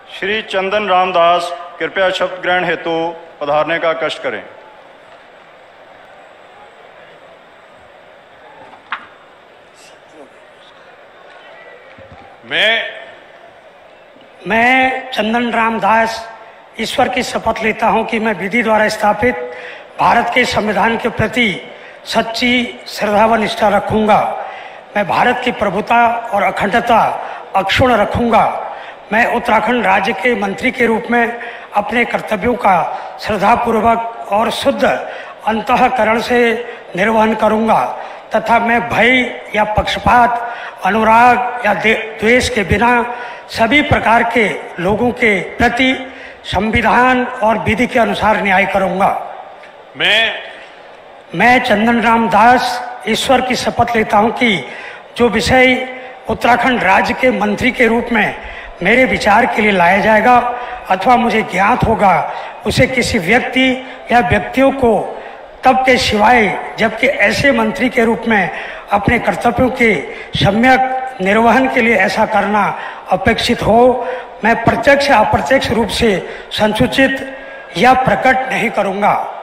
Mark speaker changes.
Speaker 1: श्री चंदन रामदास कृपया शपथ ग्रहण हेतु पधारने का कष्ट करें।
Speaker 2: मैं चंदन रामदास ईश्वर की शपथ लेता हूं कि मैं विधि द्वारा स्थापित भारत के संविधान के प्रति सच्ची श्रद्धा व निष्ठा रखूंगा। मैं भारत की प्रभुता और अखंडता अक्षुण्ण रखूंगा। मैं उत्तराखंड राज्य के मंत्री के रूप में अपने कर्तव्यों का श्रद्धापूर्वक और शुद्ध अंतःकरण से निर्वहन करूंगा तथा मैं भय या पक्षपात, अनुराग या द्वेष के बिना सभी प्रकार के लोगों के प्रति संविधान और विधि के अनुसार न्याय करूंगा। मैं चंदन रामदास ईश्वर की शपथ लेता हूं कि जो विषय उत्तराखंड राज्य के मंत्री के रूप में मेरे विचार के लिए लाया जाएगा अथवा मुझे ज्ञात होगा, उसे किसी व्यक्ति या व्यक्तियों को तब के सिवाय जबकि ऐसे मंत्री के रूप में अपने कर्तव्यों के सम्यक निर्वहन के लिए ऐसा करना अपेक्षित हो, मैं प्रत्यक्ष या अप्रत्यक्ष रूप से संसूचित या प्रकट नहीं करूंगा।